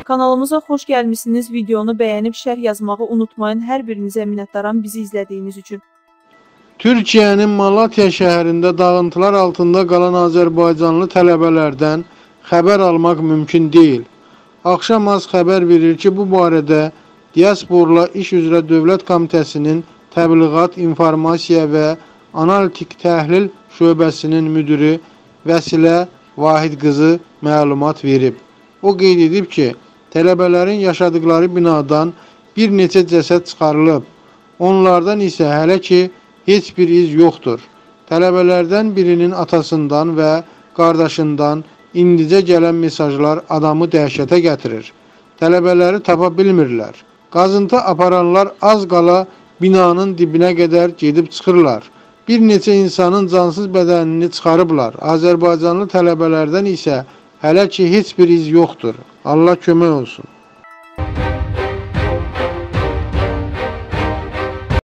Kanalımıza xoş gəlmişsiniz. Videonu bəyənib şərh yazmağı unutmayın. Hər birinizə minnətdaram bizi izlədiyiniz üçün. Türkiyənin Malatya şəhərində dağıntılar altında qalan Azərbaycanlı tələbələrdən xəbər almaq mümkün deyil. Axşam az xəbər verir ki, bu barədə Diasporla İş üzrə Dövlət Komitəsinin Təbliğat, İnformasiya və Analitik Təhlil Şöbəsinin müdiri Vəsilə Vahid qızı məlumat verib. O qeyd edib ki, tələbələrin yaşadıkları binadan bir neçə cəsəd çıxarılıb. Onlardan isə hələ ki, heç bir iz yoxdur. Tələbələrdən birinin atasından və qardaşından indicə gələn mesajlar adamı dəhşətə gətirir. Tələbələri tapa bilmirlər. Qazıntı aparanlar az qala binanın dibinə qədər gedib çıxırlar. Bir neçə insanın cansız bədənini çıxarıblar. Azərbaycanlı tələbələrdən isə hələ ki heç bir iz yoxdur. Allah kömək olsun.